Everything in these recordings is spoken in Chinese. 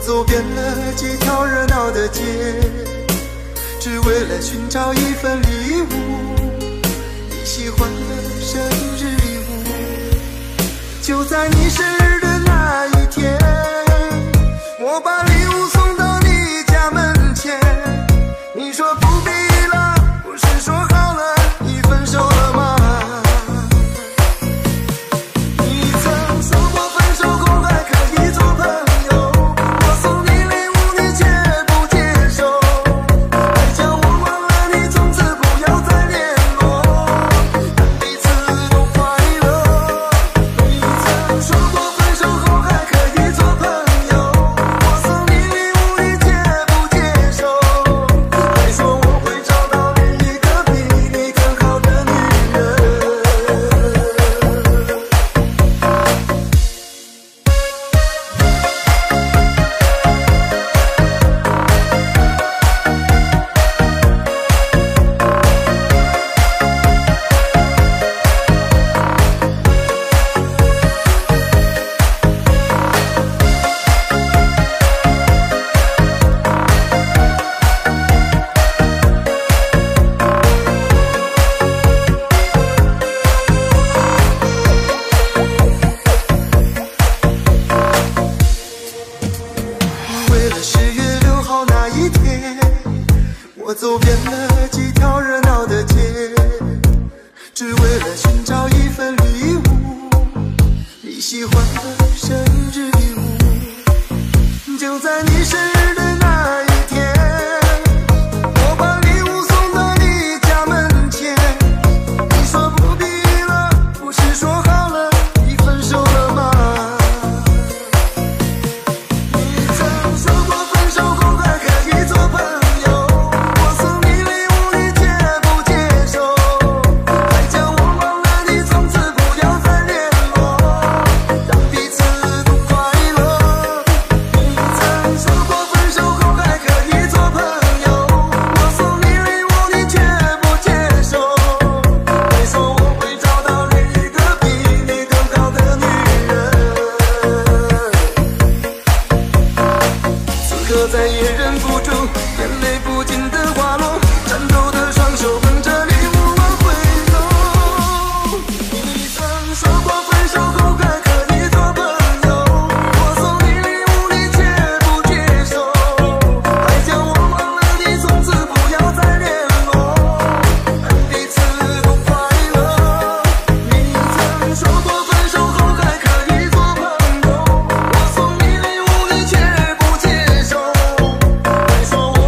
走遍了几条热闹的街，只为了寻找一份礼物，你喜欢的生日礼物。就在你生日的那一天，我把礼物送到你家门前，你说不必了，不是说好了你分手了吗？你曾说过分手后还可以做朋友，我送你礼物你却不接受，还叫我忘了你从此不要再联络，但彼此都快乐。你曾说过分手后还可以做朋友，我送你礼物你却不接受，还说我会找到另一个比你更好的女人。为了10月6号那一天，我走遍了几条热闹的街，只为了寻找一份礼物，你喜欢的生日礼物。就在你生日的那一天，我把礼物送到你家门前，你说不必了，不是说好了你分手了吗？你曾说过分手后还可以做朋友，我送你礼物你却不接受，还叫我忘了你从此不要再联络，让彼此都快乐。你曾说过分手后还可以做朋友，我送你礼物你却不接受，还说我会找到另一个比你更好的女人。此刻再也忍不住，眼泪不禁的滑落，颤抖的双手捧着礼物往回走。你曾说过分手后还可以做朋友，我送你礼物你却不接受，还叫我忘了你从此不要再联络，让彼此都快乐。你曾说过分手后还可以做朋友，我送你礼物你却不接受，还说我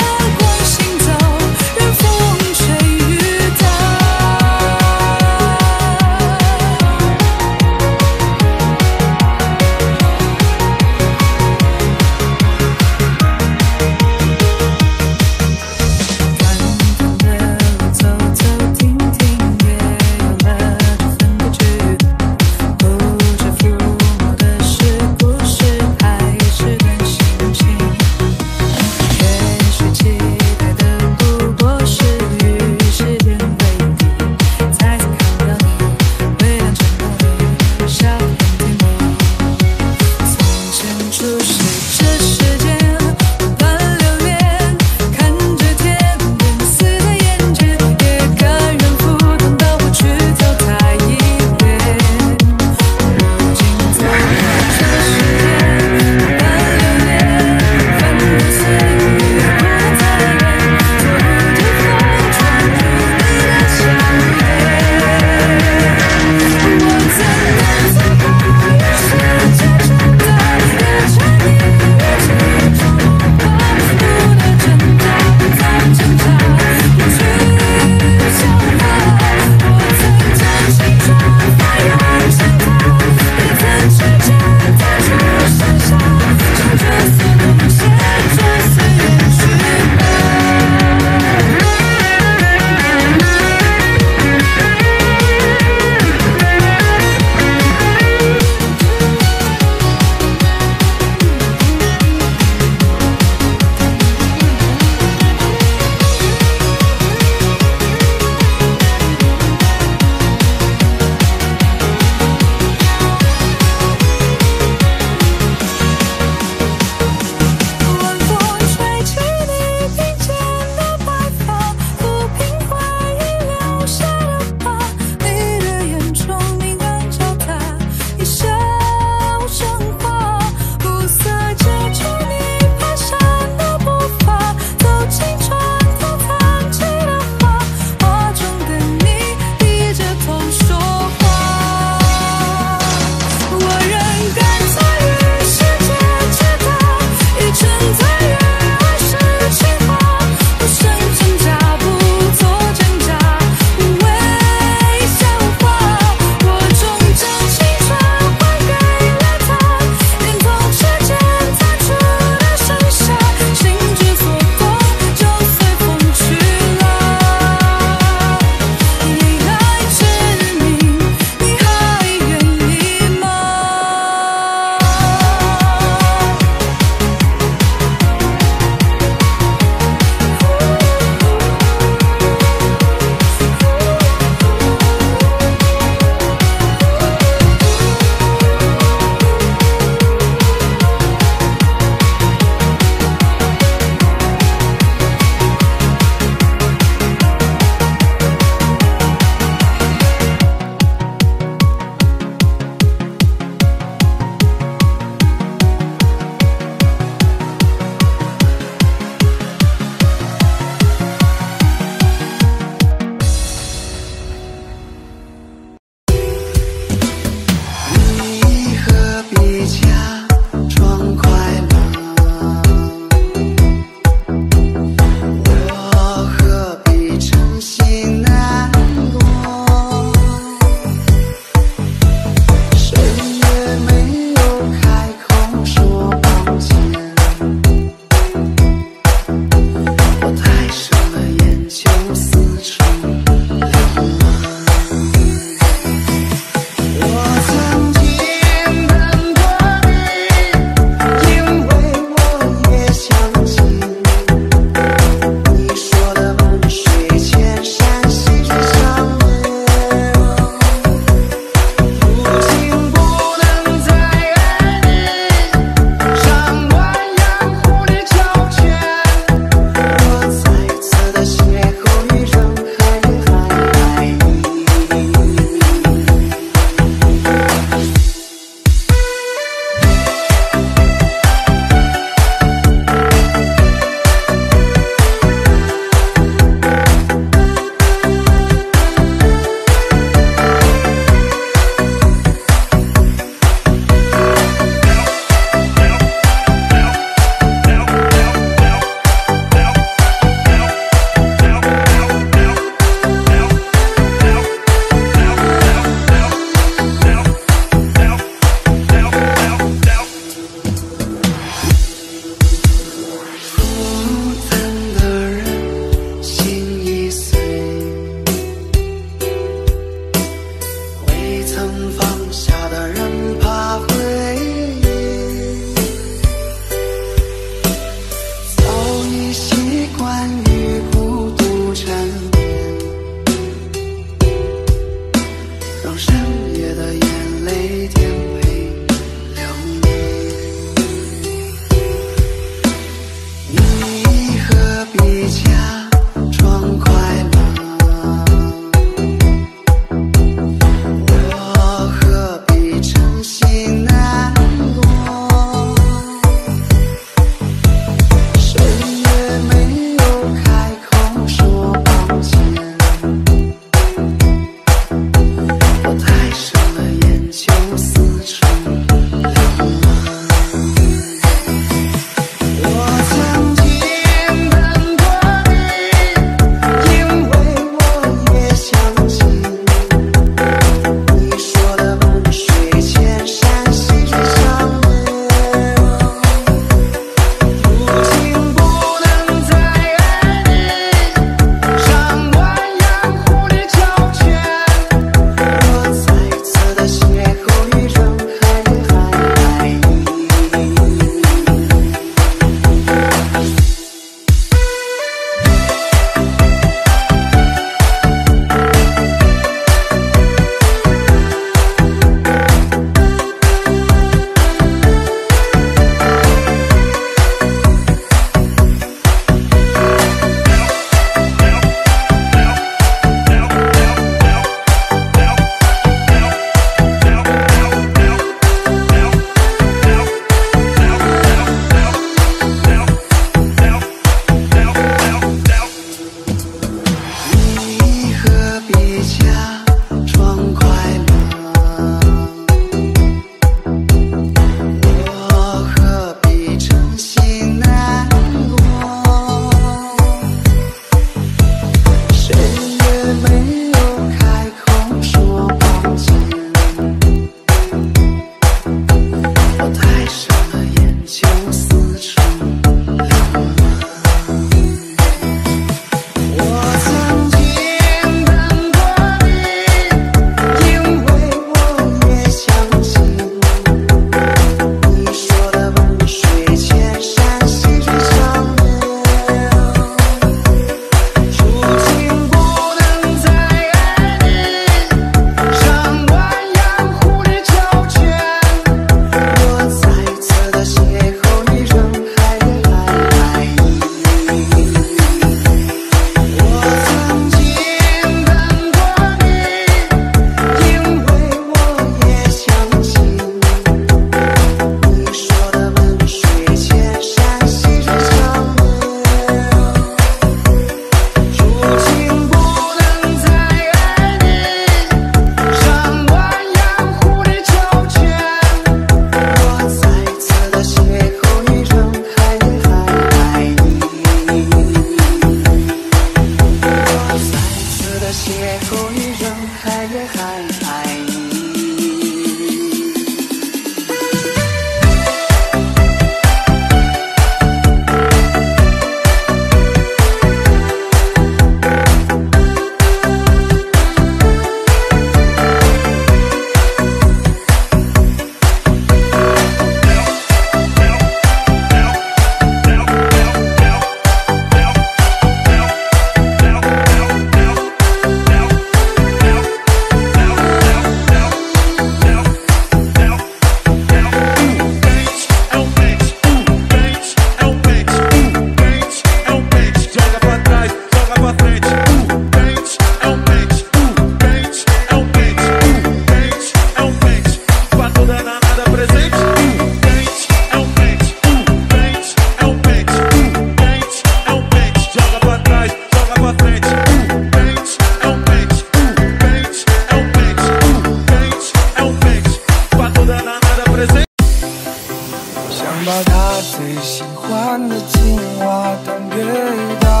想把他最喜欢的情话弹给他。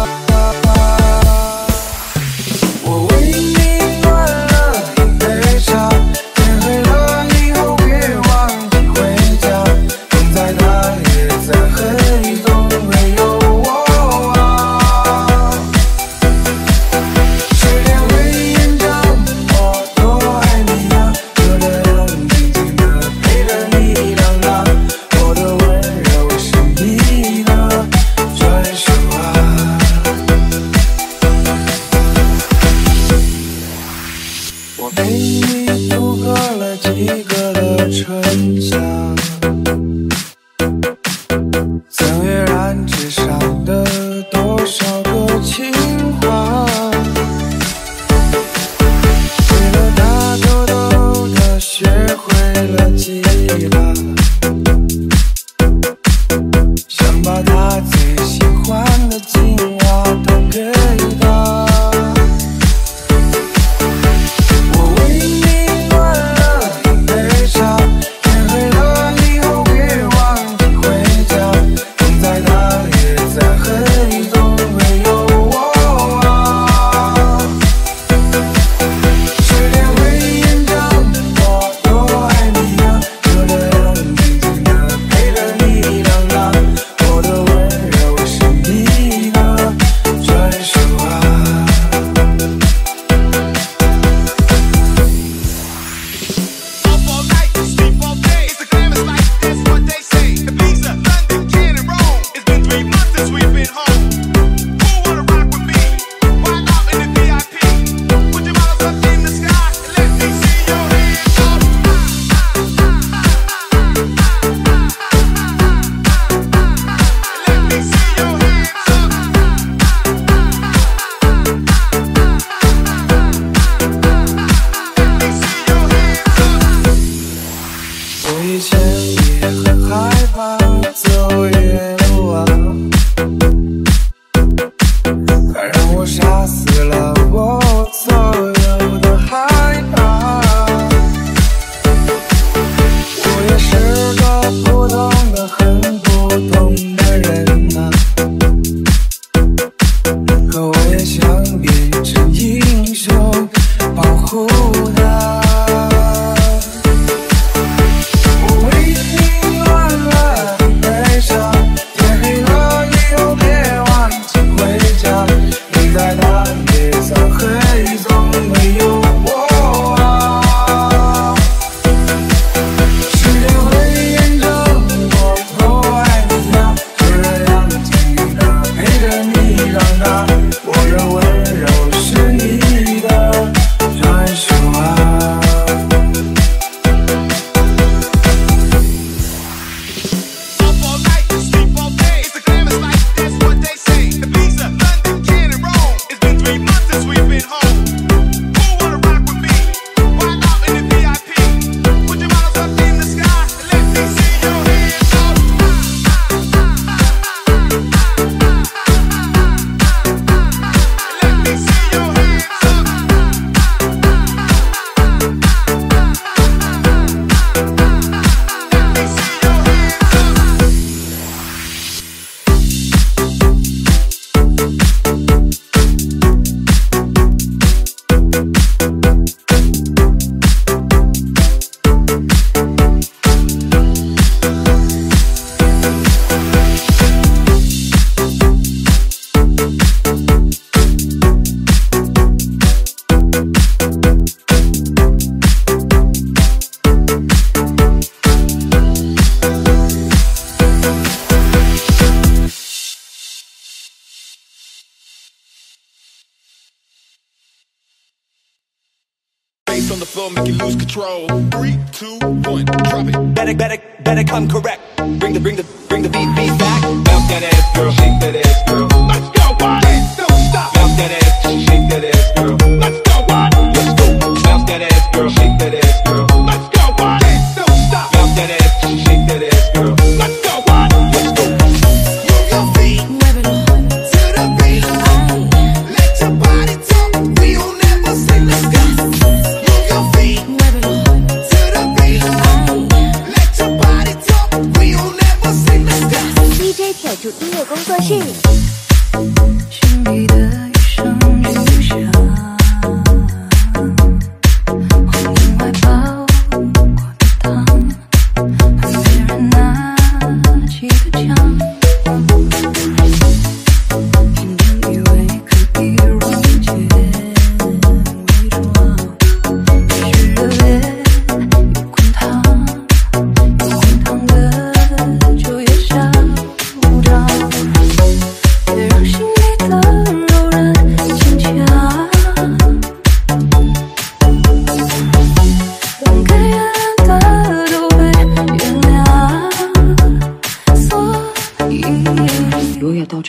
我为你暖了一杯茶，天黑了以后别忘记回家。现在他也在黑中没有我啊。时间会延长我多爱你呀，就这样静静地陪着你长大。我的温柔是你的专属啊。我陪你度过了几个的春夏，曾跃然纸上的多少个情话，为了他偷偷地学会了吉他，想把他最喜欢的情话弹给他。我为你暖了一杯茶，天黑了以后别忘记回家。现在他也在黑中没有我啊。时间会延长我多爱你呀，就这样静静地陪着你长大。我的温柔是你的专属啊。 Up all night, sleep all day. It's a glamorous life, that's what they say. Ibiza, London, Cannes, and Rome. It's been 3 months since we've been home. Who wanna rock with me? Wild out in the VIP. Put your bottles up in the sky and let me see your hands up. Let me see your hands up. Let me see your hands up. 我以前也很害怕走夜路啊，它让我杀死了我所有的害怕。我也是个普通的很普通的人啊，可我也想变成英雄，保护他。我为你暖了一杯茶，天黑了以后别忘记回家。现在他也在黑中没有我啊。时间会延长我多爱你呀，就这样静静地陪着你长大。我的温柔是你的专属啊。 Up all night, sleep all day. It's a glamorous life, that's what they say. Ibiza, London, Cannes, and Rome. It's been 3 months since we've been home. Who wanna rock with me? Wild out in the VIP. Put your bottles up in the sky and let me see your hands up. Let me see your hands up. Let me see your hands up. Bass on the floor, make you lose control. 3, 2, 1, drop it. Better come correct. Bring the beat back. Bounce that ass, girl. Shake that ass, girl. Let's go, what? Don't stop. Bounce that ass, shake that ass, girl. Let's go, what? Let's go. Bounce that ass, girl. Shake that ass, girl. Let's go, what? Don't stop. Bounce that ass, shake that ass, girl. Let's go, what? Let's go. Move your feet to the beat. Let your body talk. We don't ever say let's go. Move your feet to the beat.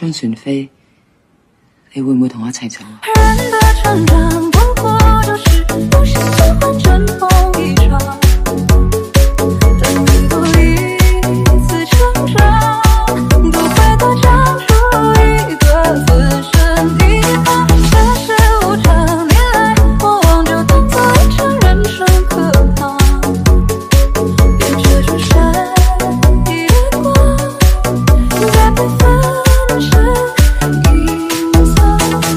張船飛，你會唔會同我一齊走啊？ 人的成長不過就是不是喜歡陣風一場，等你多一次成長，都會多長出一個自身地方。世事無常，你來我往，就當作一場人生課堂，沿着出山一月光，再被分身隱藏。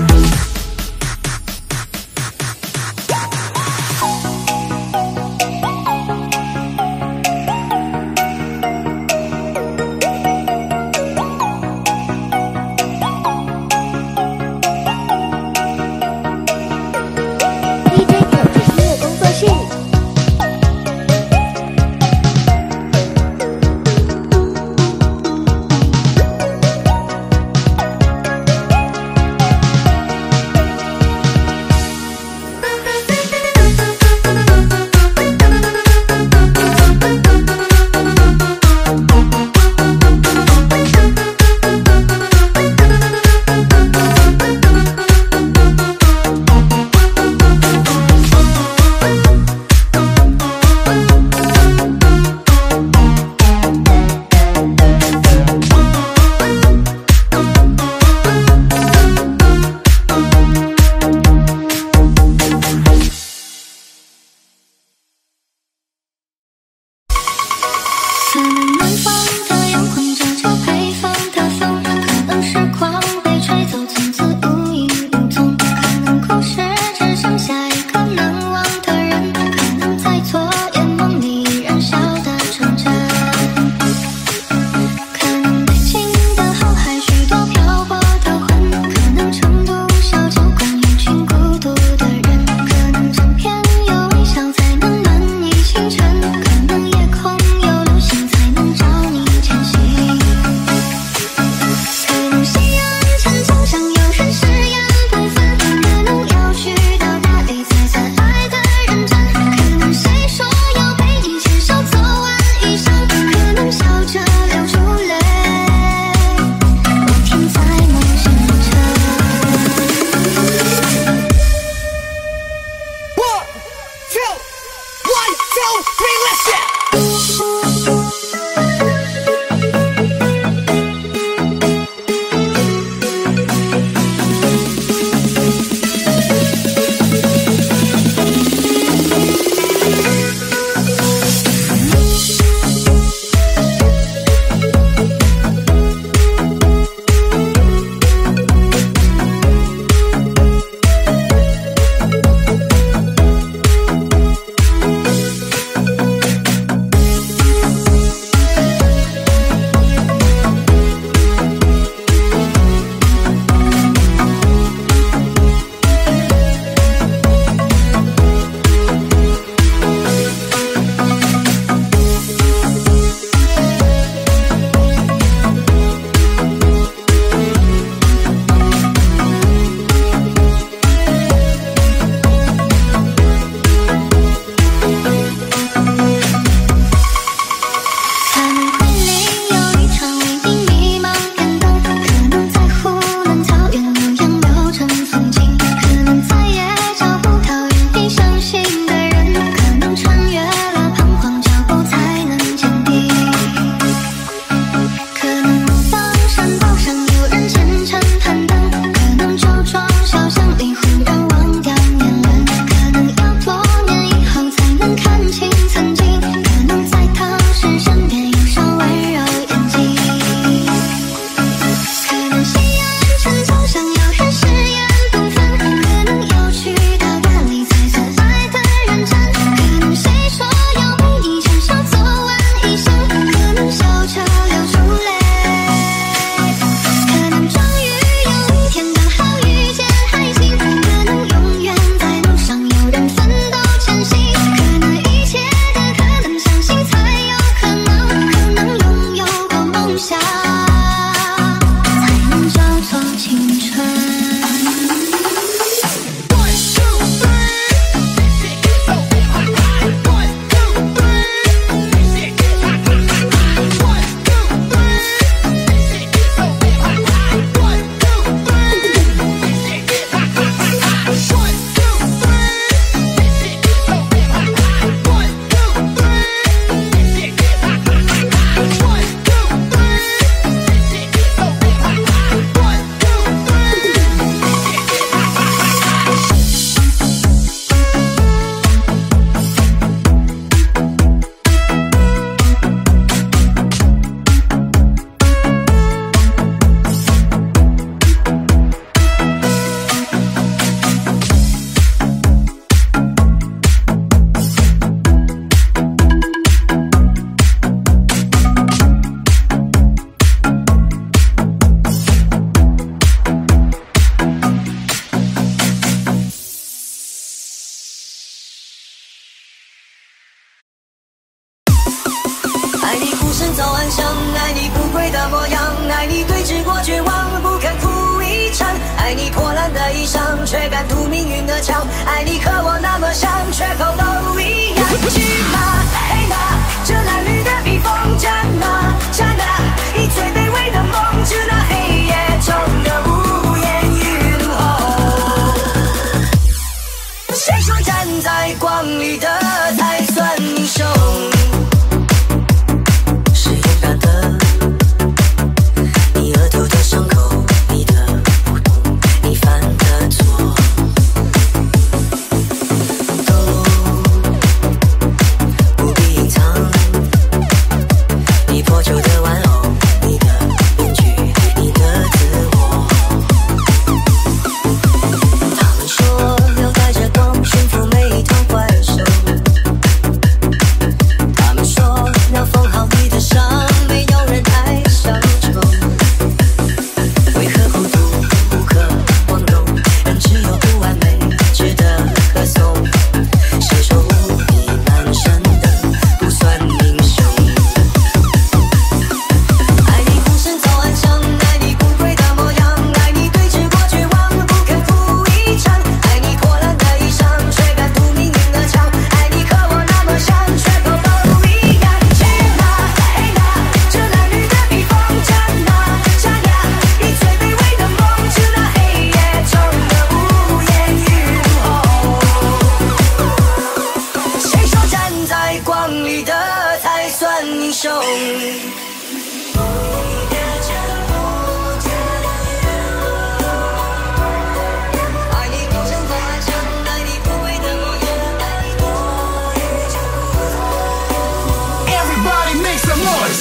可能南方的阳光照着北方的风，可能时光被吹走，从此无影无踪。可能故事只剩下一个难忘的人，可能在昨夜梦里燃烧的纯真。可能北京的后海许多漂泊的魂，可能成都小酒馆一群孤独的人，可能整片有微笑才能暖意清晨，可能夜空有流星才能声早安香，爱你不跪的模样，爱你对峙过绝望，不肯哭一场，爱你破烂的衣裳，却敢堵命运的枪，爱你和我那么像，缺口都一样。去吗？黑吗？这褴褛的披风，战吗？战啊！以最卑微的梦，致那黑夜中的无言与怒吼。谁说站在光里的才算英雄？是勇敢的，你额头的伤口，你的不懂，你犯的错，都不必隐藏。你破旧的玩偶，你的面具，你的自我。他们说要带着光驯服每一头怪兽，他们说要缝好你的伤，没有人爱乡愁。为何孤独不可光荣？人只有不完美值得歌颂。谁说无比难胜的不算英雄？爱你呼声早安香，爱你不跪的模样，爱你对峙过绝望，不肯哭一场，爱你破烂的衣裳，却敢堵命运的枪，爱你和我那么像，缺口都一样。去吗？黑吗？这褴褛的披风，战吗？战呀！以最卑微的梦，致那黑夜中的无言与怒吼。谁说站在光里的才算英雄？爱你呼声早安香，爱你不跪的模样，爱你多余就不再。 Everybody make some noise.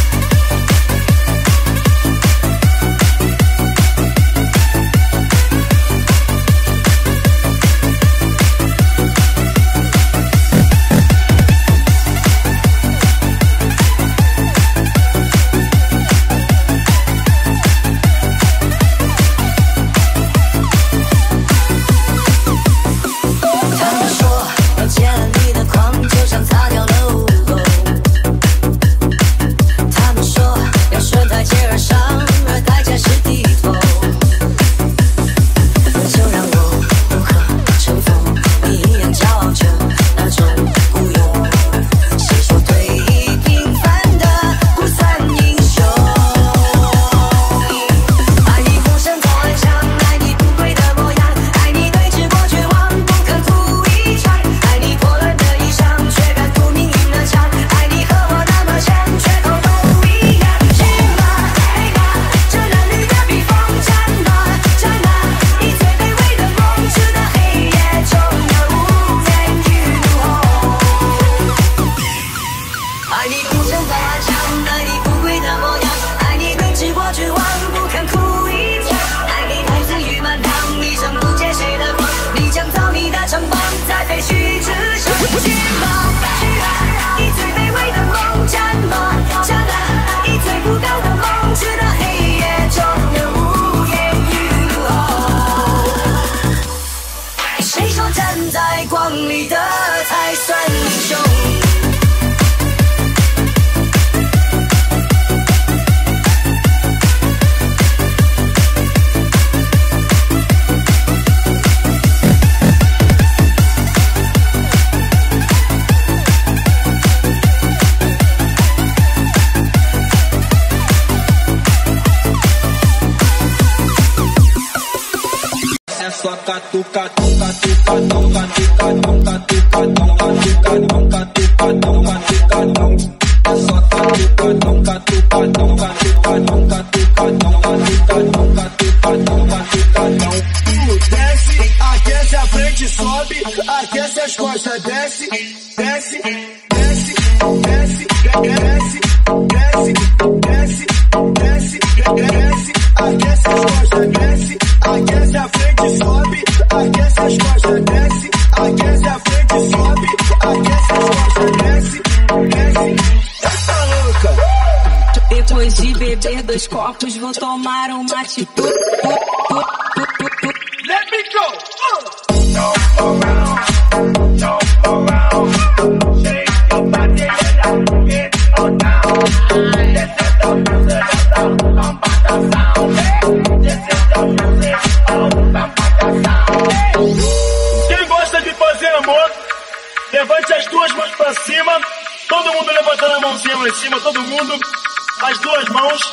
Só catuca, tuca, tuca, tuca, tuca, tuca, tuca, tuca, tuca, tuca, tuca, tuca, tuca, só catuca, tuca, tuca, tuca, tuca, tuca, tuca, tuca, tuca, tuca, tuca, tuca. Desce, aquece a frente, sobe, aquece as costas, desce, desce, desce, desce, desce, desce, desce, desce, desce, aquece as costas, desce, aquece a frente, sobe, aquece as costas, desce, aquece a frente, sobe, aquece as costas, desce, desce. Tá louca? Depois de beber 2 copos, vou tomar uma atitude. Let me go! Shake your body, get on down. mãozinha lá em cima, todo mundo. As duas mãos.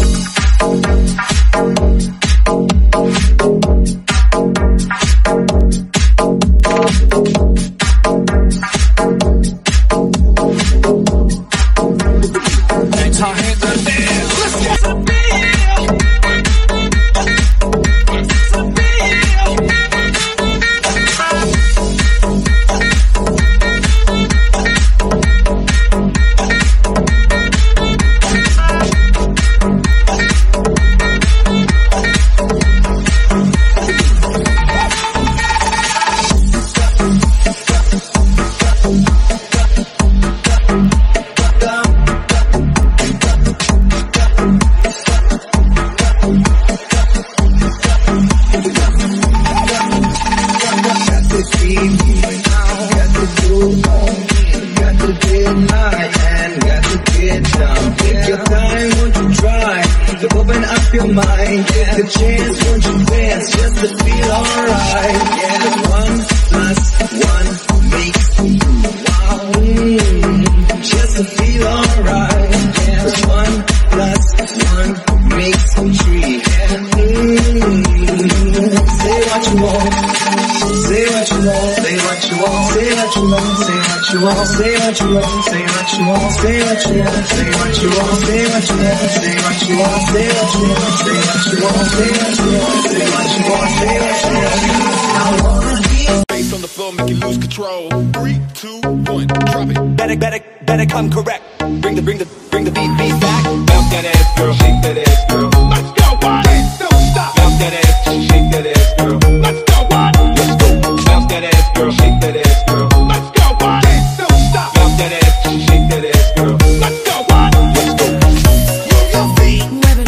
Bass on the floor, make you lose control. 3, 2, 1, drop it. Better come correct. Bring the beat back. Bounce that ass, girl. Shake that ass, girl. Let's go, what? Don't stop. Bounce that ass, shake that ass, girl. Let's go, what? Let's go. Bounce that ass, girl. Shake that ass, girl. Let's go, what? Don't stop. Bounce that ass, shake that ass, girl. Let's go, what? Let's go. Move your feet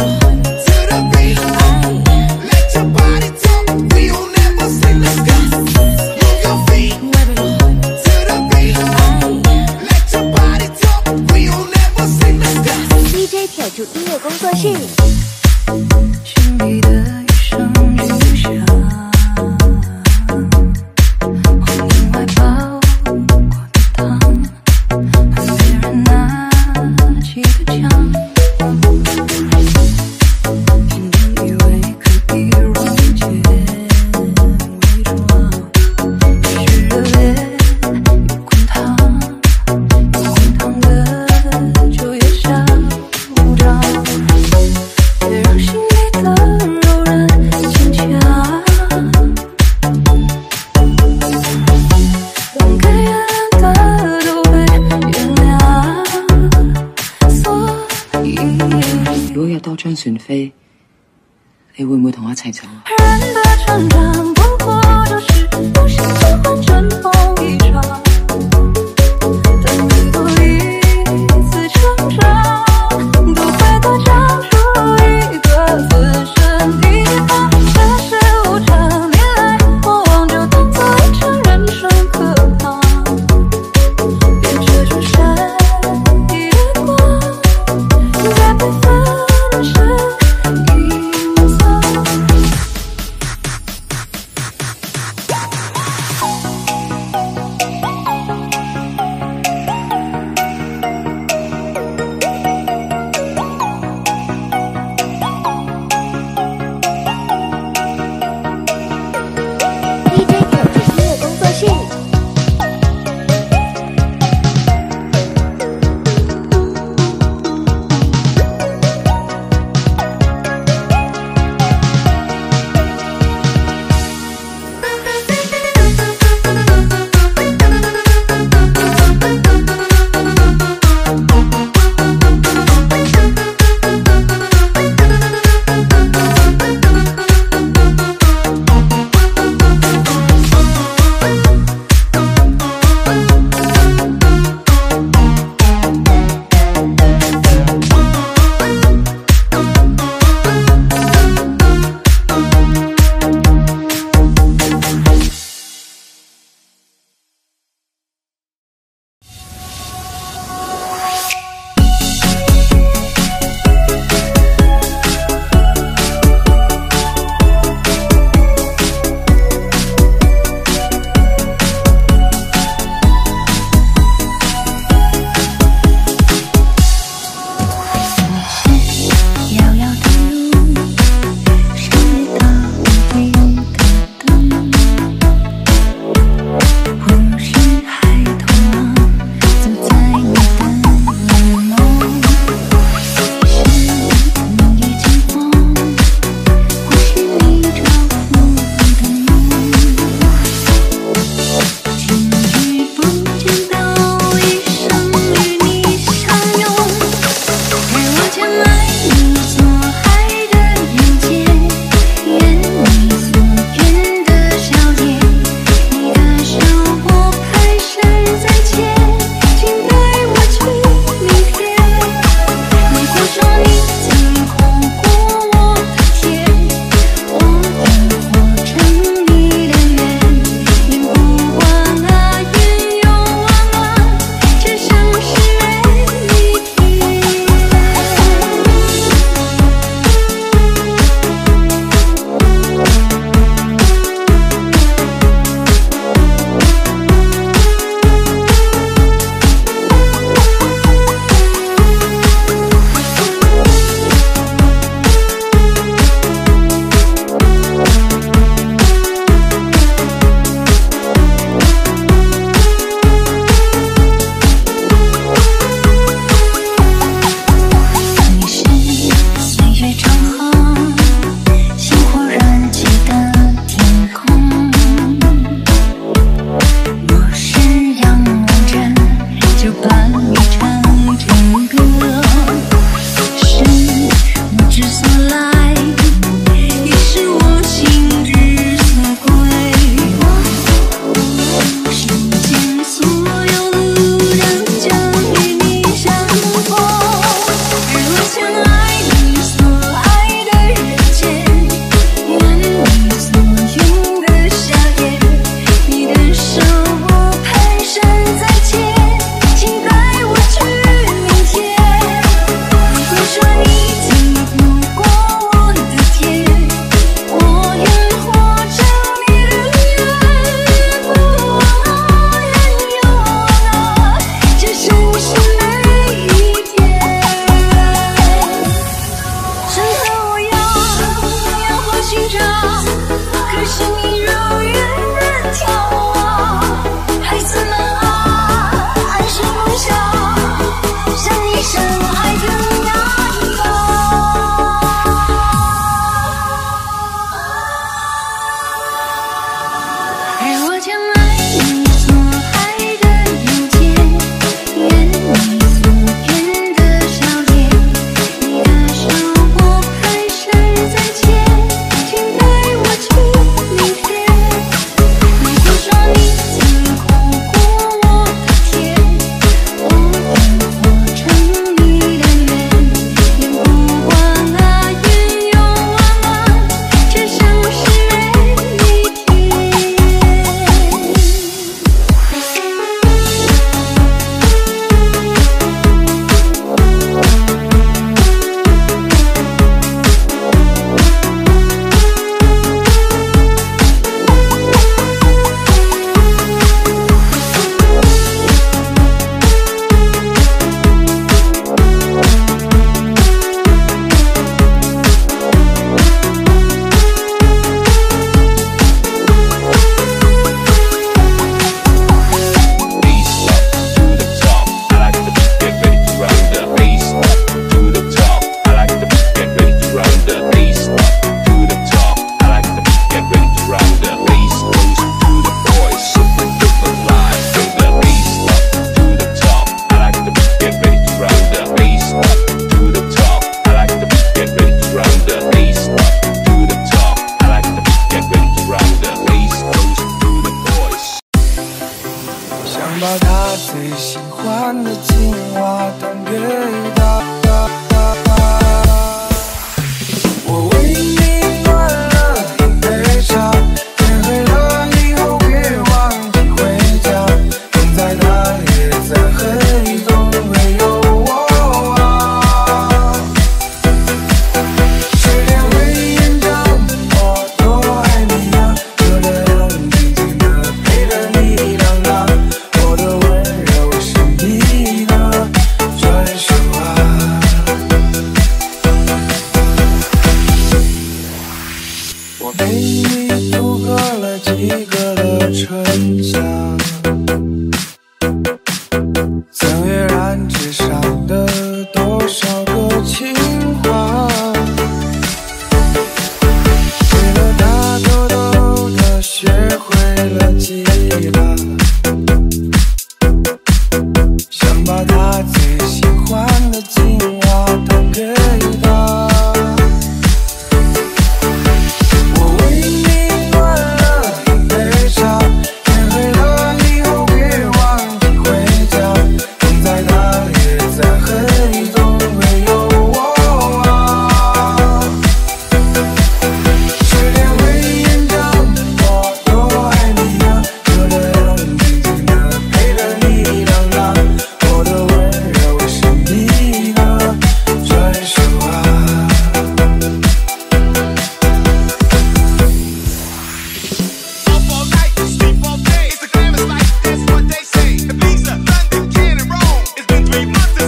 to the beat. Let your body talk. We don't never say let's go. Move your feet to the beat. Let your body talk. We don't never say let's go. DJ 铁柱音乐工作室。 神秘的一声巨响，黄金怀抱过的糖，和别人拿起的枪，天真以为可以溶解伪装，于是热烈有滚烫，有滚烫的就越想无张。别让心里的柔软坚强，让该原谅的都被原谅。所以如果有多張船飛，你會唔會同我一齊走啊？ 人的成長不過就是不是喜歡陣風一場，但每多一次成長，都會多長出一個自身地方。世事無常，你來我往，就當作一場人生課堂。別遮住山底的光，再被粉身隱藏。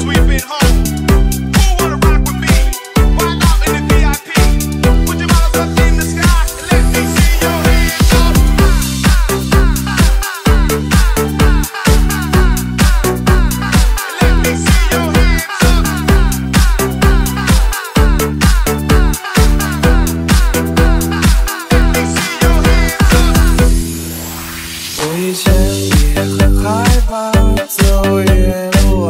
since we've been home. Who wanna rock with me? Wild out in the VIP. Put your bottles up in the sky and let me see your hands up. Let me see your hands up. Let me see your hands up. 我以前也很害怕走夜路啊，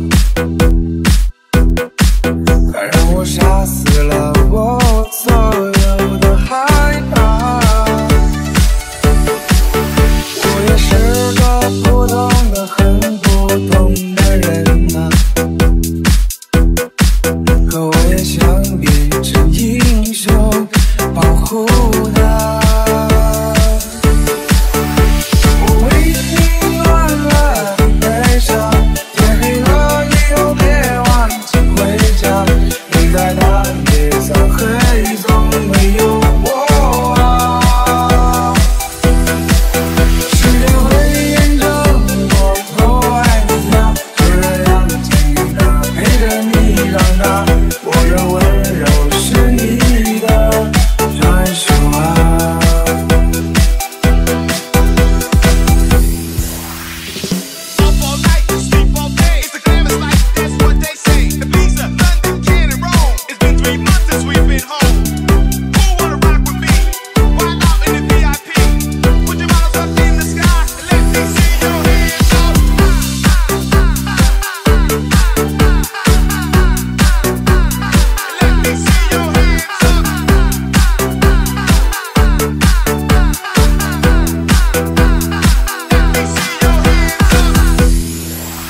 它让我杀死了我所有的害怕。我也是个普通的很普通的人啊，可我也想变成英雄，保护它。我为你乱了悲伤，天黑了以后别忘记回家。你在大街上黑总没有我啊，时间会验证我多爱你啊，就这样静的陪着你长大。我的温柔是你的专属啊。 Up all night, sleep all day. It's a glamorous life, that's what they say. Ibiza, London, Cannes, and Rome. It's been 3 months since we've been home. Who wanna rock with me? Wild out in the VIP. Put your bottles up in the sky and let me see your hands up. Let me see your hands up. Let me see your hands up.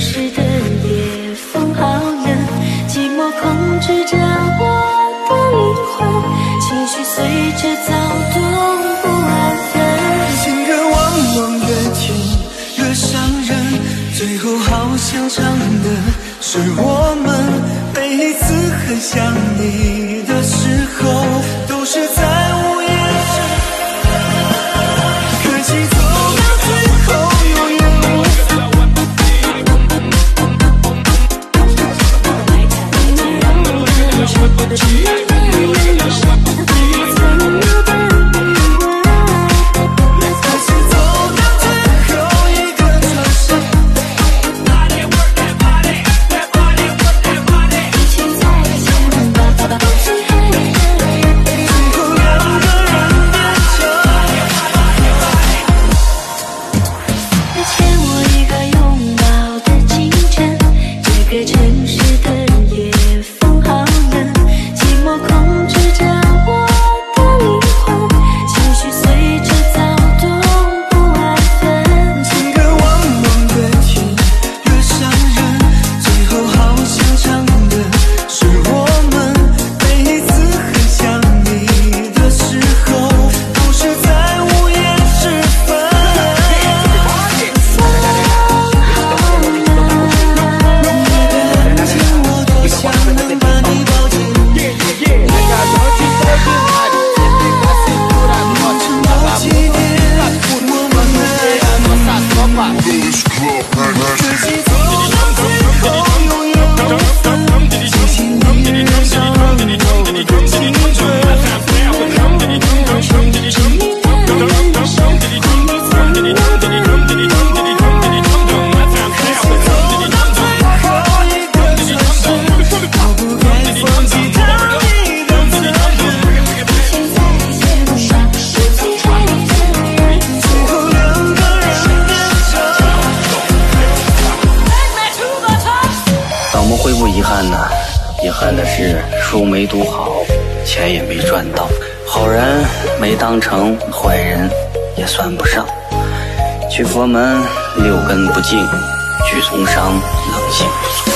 市的裂缝好冷，寂寞控制着我的灵魂，情绪随着躁动不安分。 情歌汪汪的甜，惹伤人，最后好像唱的是我们每一次很想你的时候，都是在午夜时可惜走到最后永远无法遗憾的是，书没读好，钱也没赚到，好人没当成，坏人也算不上。去佛门六根不净，去从商冷性不足。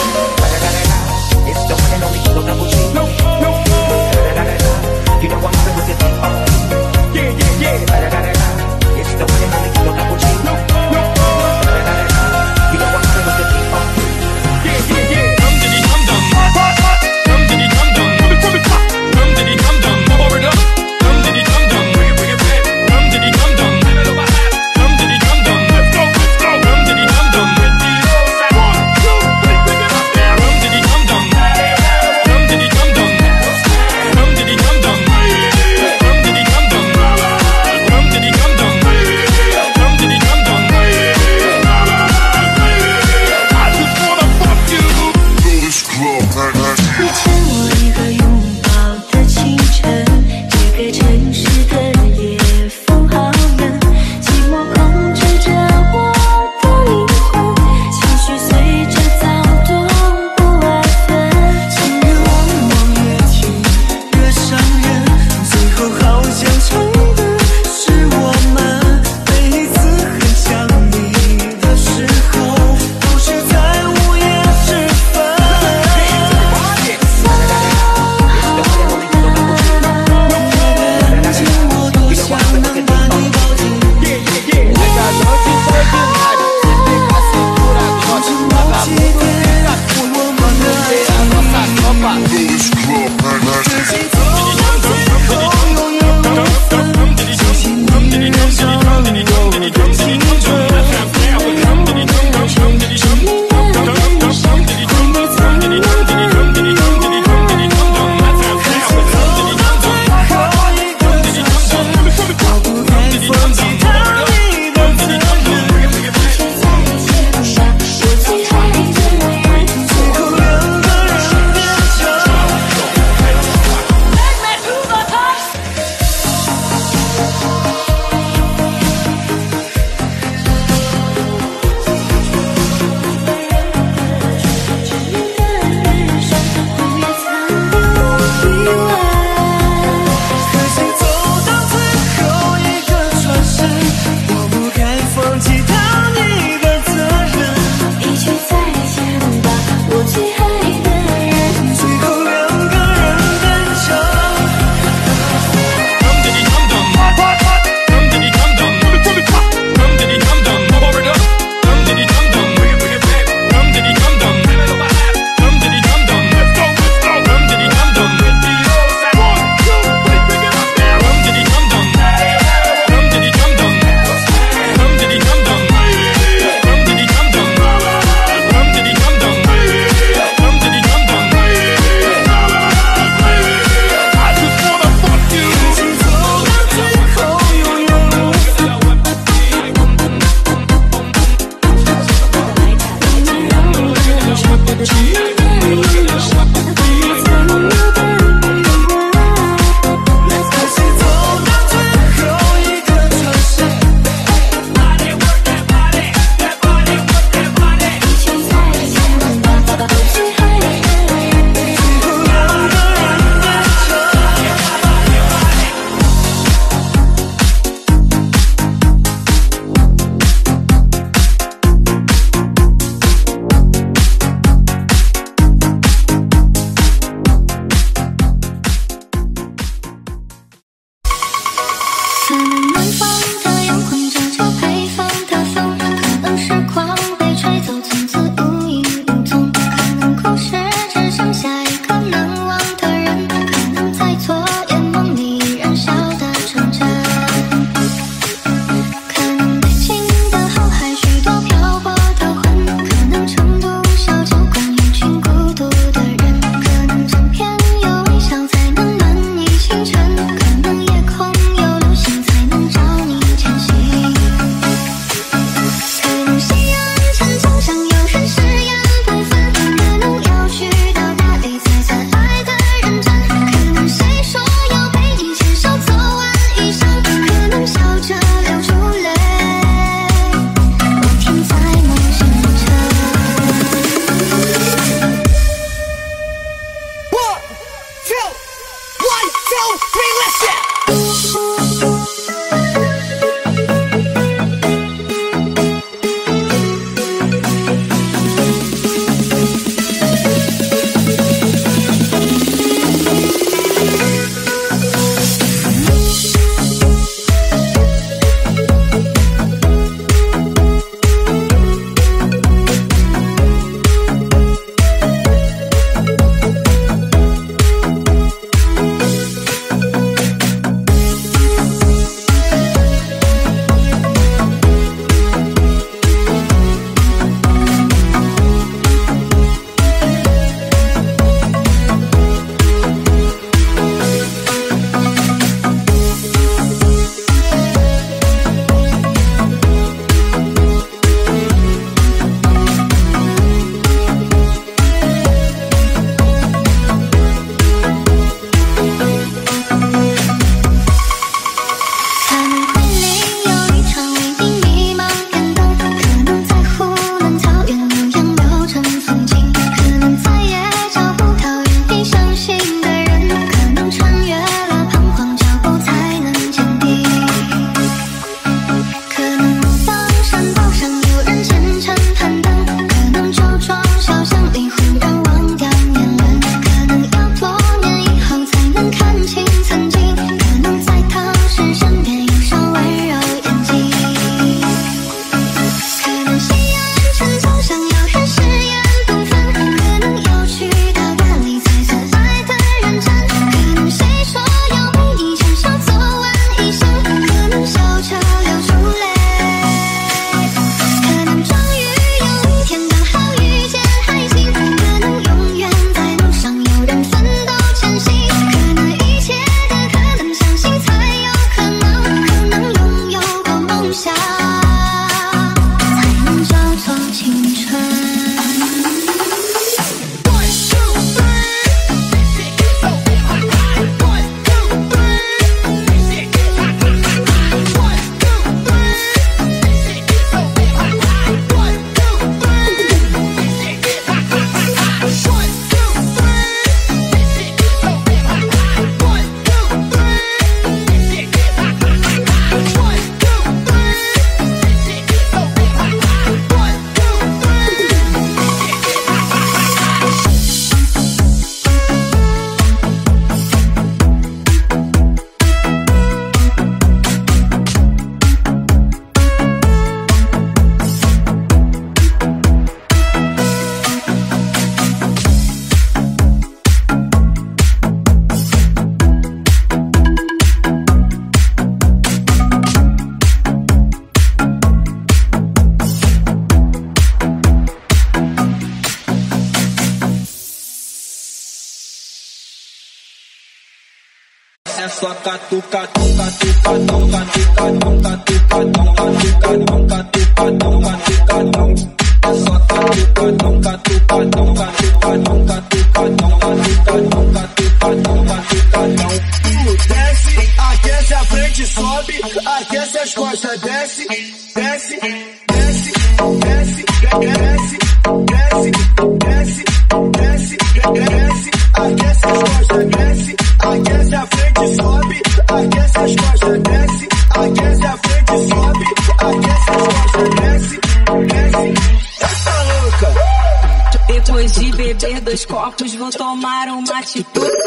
só catucadão, catucadão, catucadão, catucadão, catucadão, catucadão, catucadão. É só catucadão, catucadão, catucadão, catucadão, catucadão, catucadão, catucadão. Desce, aquece a frente, sobe, aquece as costas, desce, desce, desce, desce, desce, desce, desce, desce, desce, aquece as costas, desce, aquece a frente, sobe, aquece as costas, desce, aquece a frente, sobe, aquece as costas, desce, desce. Tá louca? Depois de beber 2 copos, vou tomar um mate.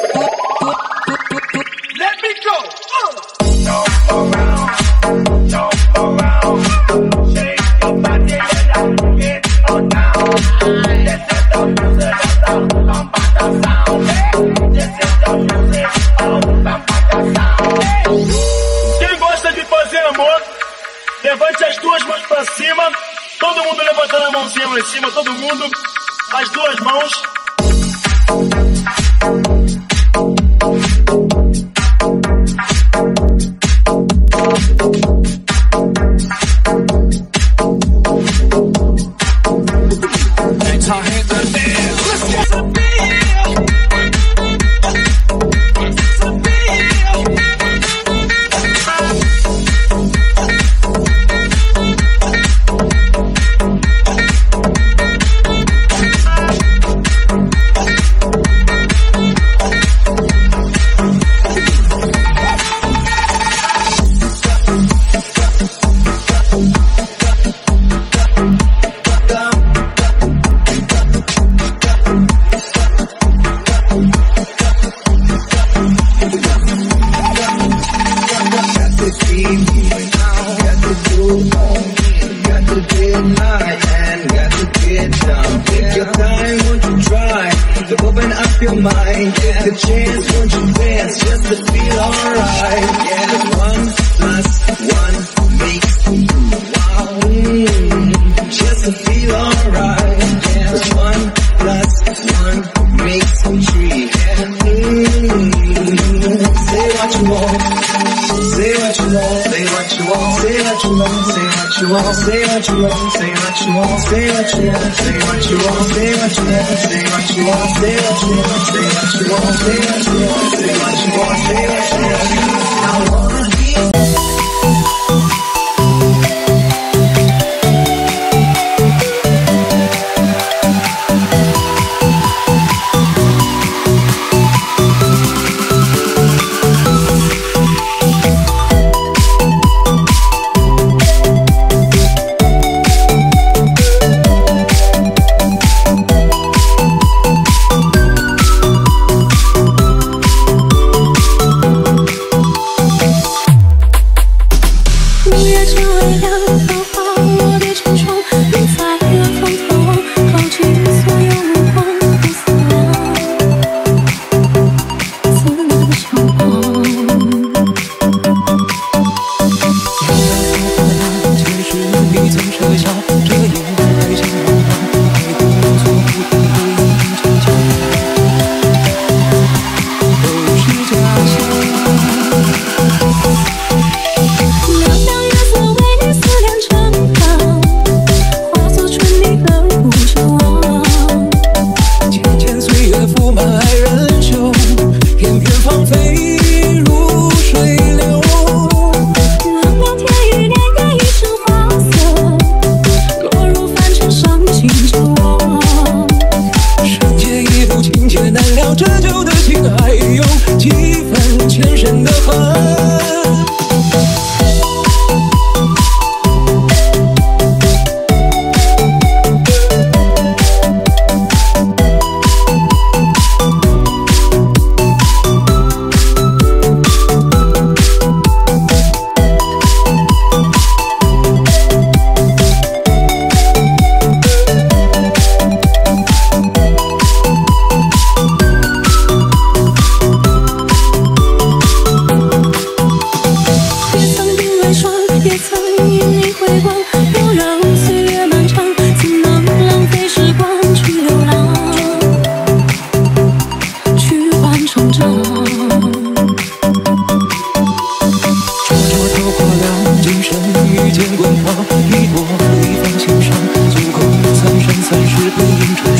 Let me go. Quem gosta de fazer amor, levante as 2 mãos pra cima. Todo mundo levantando a mãozinha lá em cima, todo mundo. As 2 mãos.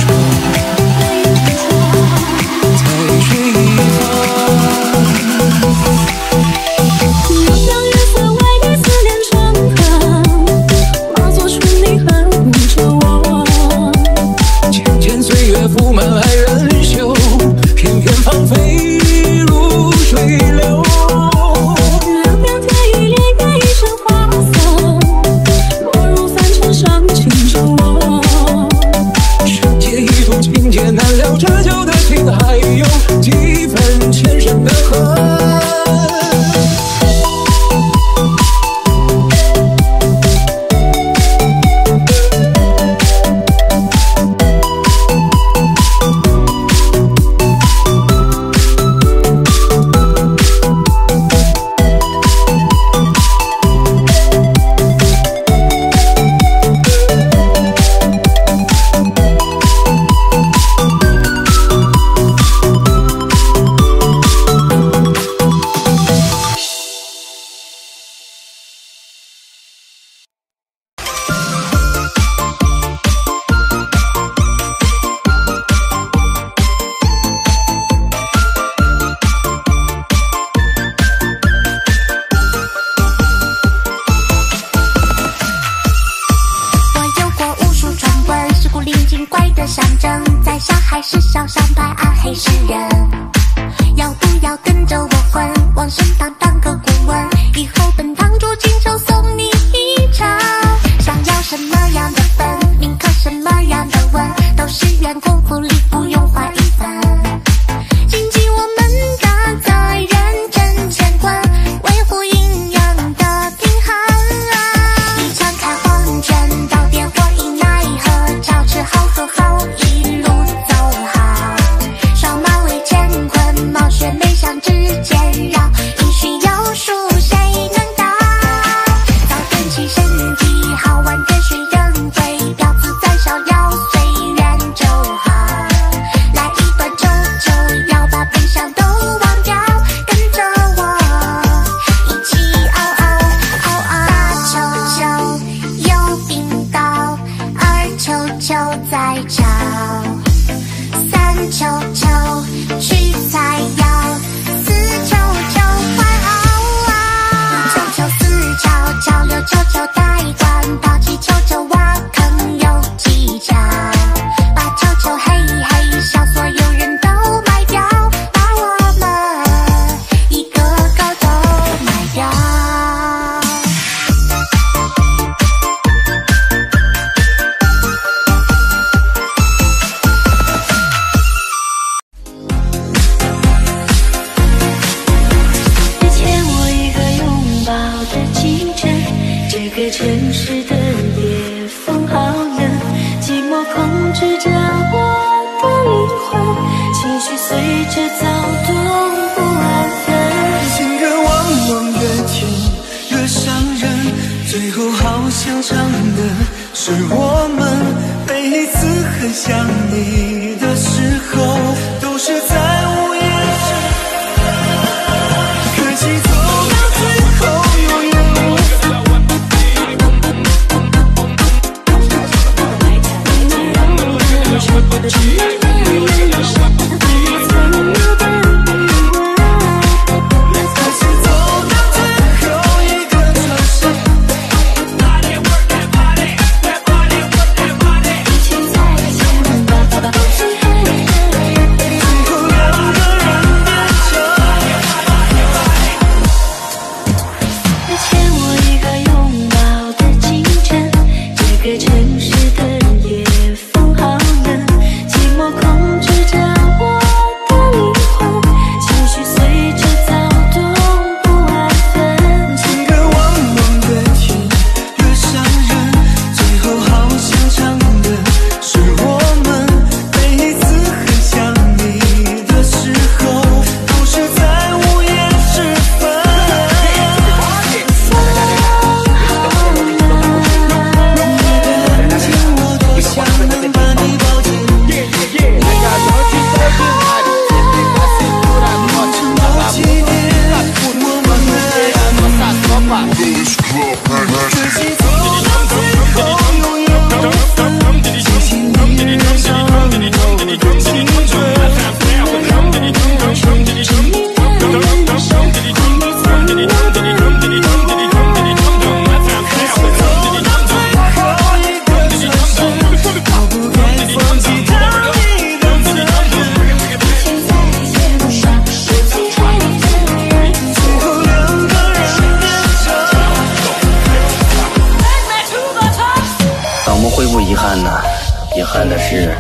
这个城市的夜风好冷，寂寞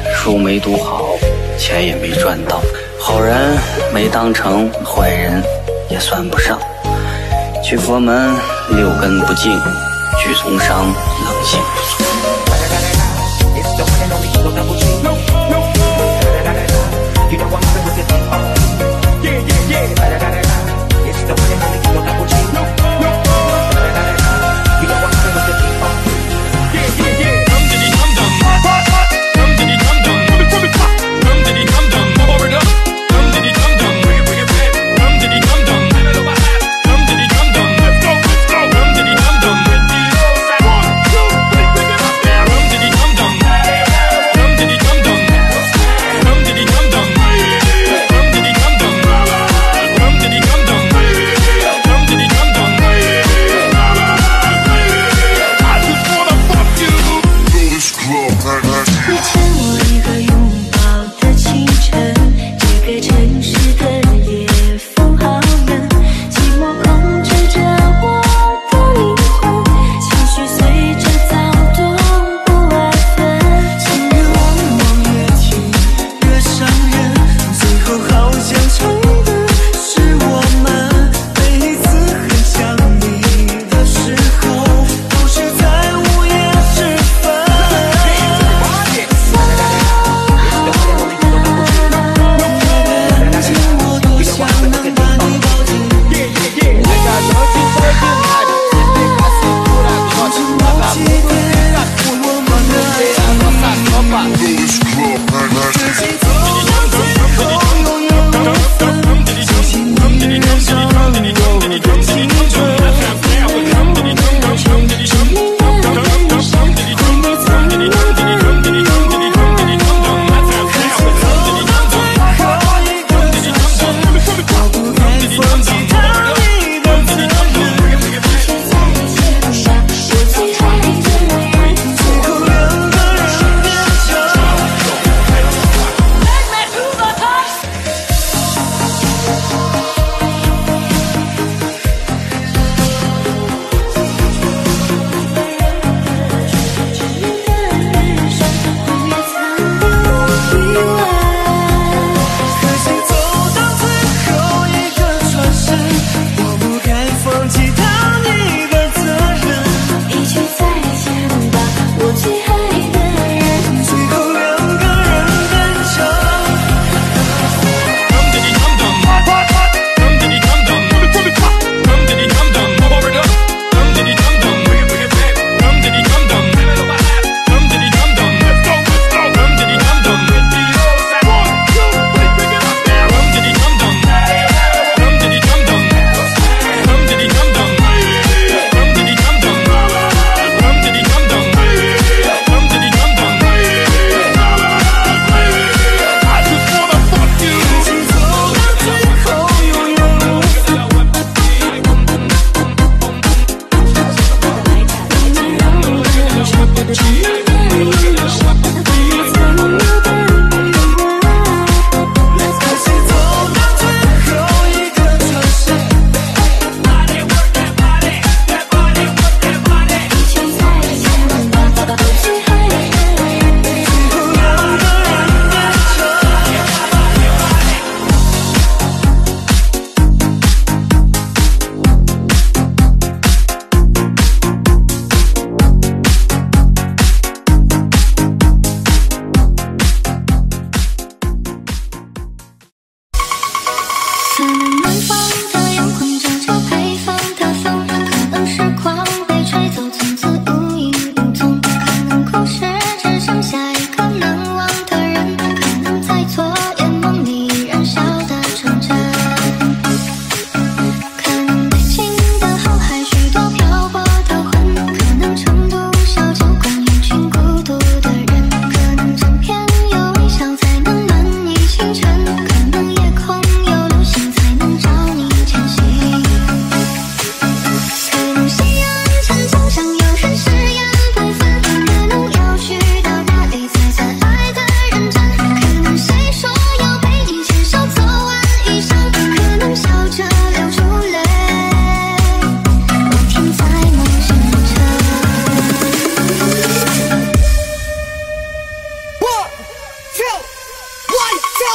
书没读好，钱也没赚到，好人没当成，坏人也算不上。去佛门六根不净，去从商冷心不足。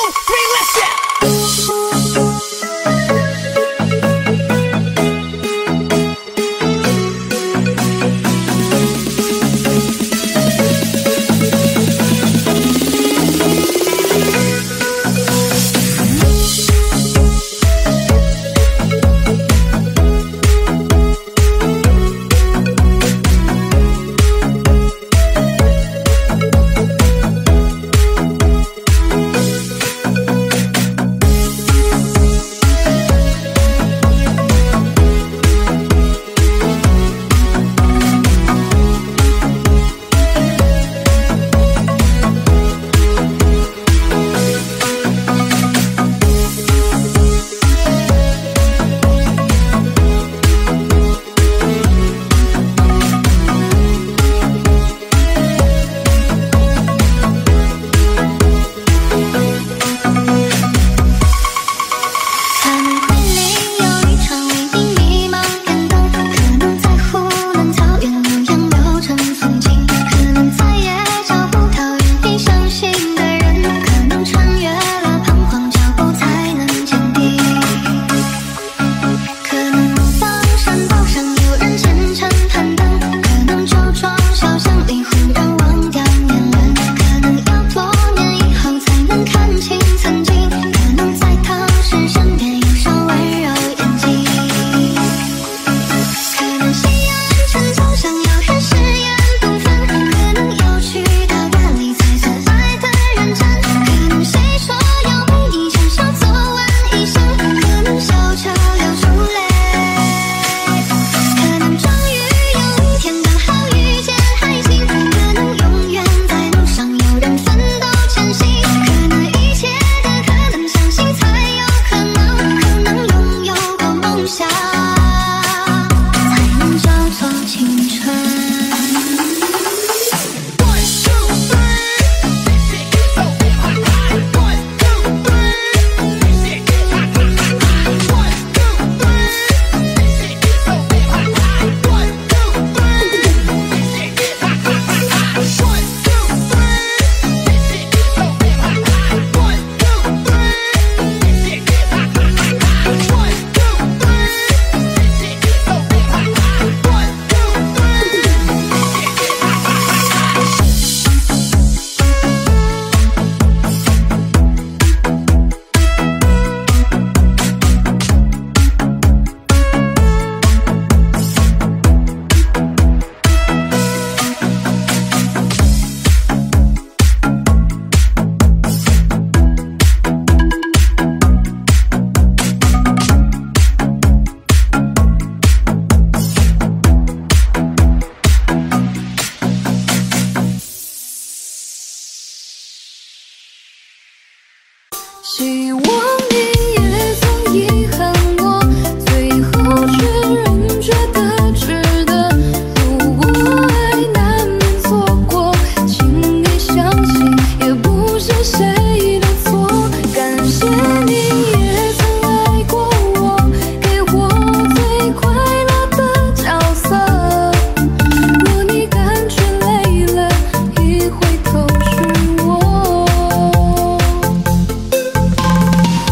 希望你也曾遗憾过，最后却仍觉得值得。如果爱难免错过，请你相信，也不是谁的错。感谢你也曾爱过我，给我最快乐的角色。若你感觉累了，一回头是我。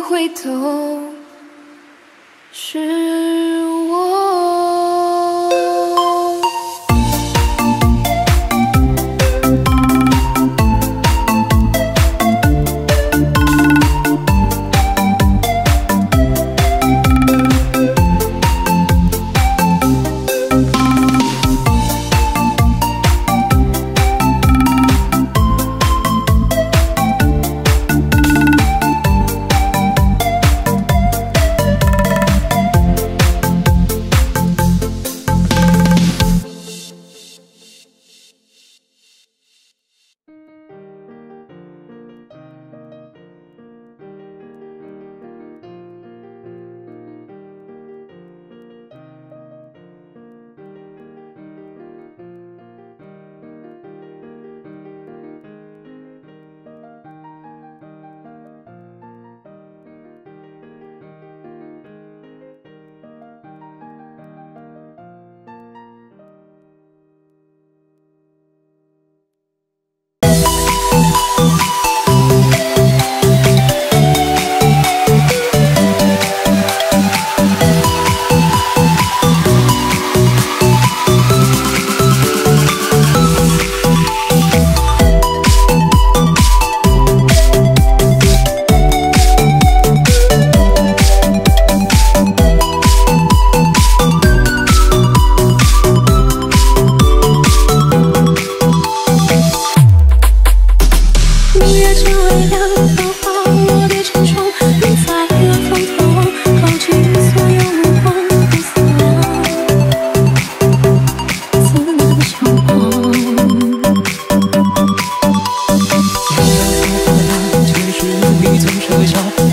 回头，是我。 从手上